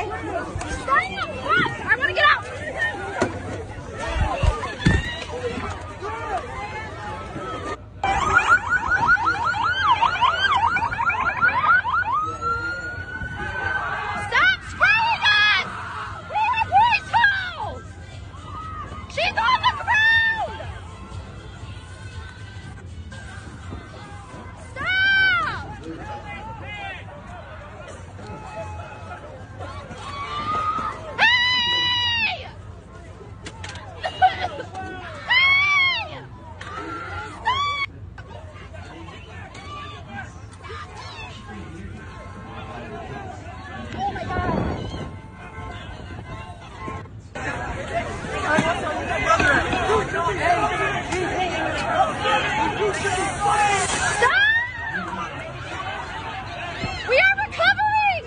I want to get out! Stop spraying us! We have waste holes! She's on the ground! Stop! We are recovering!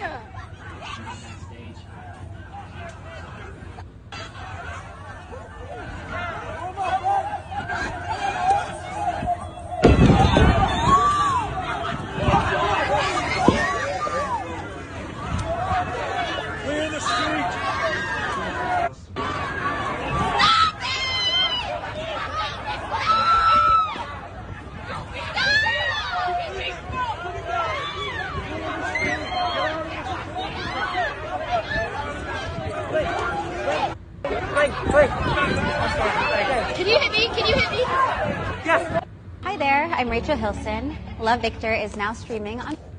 Clear the street! Can you hit me? Can you hit me? Yes! Hi there, I'm Rachel Hilson. Love Victor is now streaming on